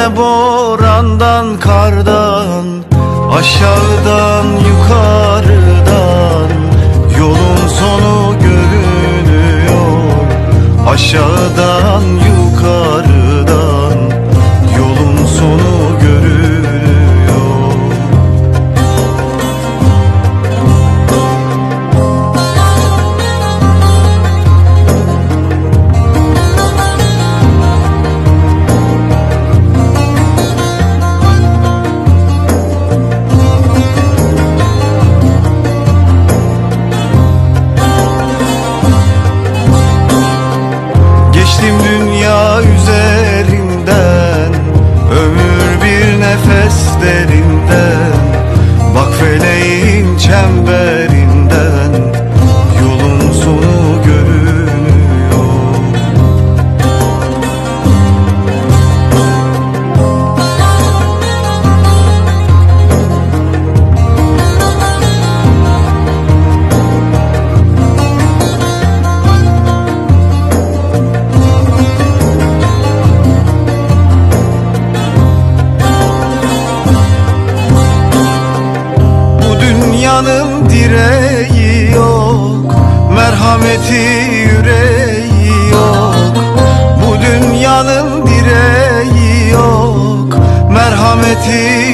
ne borandan kardan, aşağıdan yukarıdan yolun sonu görünüyor. Aşağıdan yukarıdan yolun sonu görünüyor. Geçtim dünya üzerinden, ömür bir nefes derinden. Bak feleğin çemberinden yolun sonu görünüyor. Dünyanın direği yok, merhameti yüreği yok. Bu dünyanın direği yok, merhameti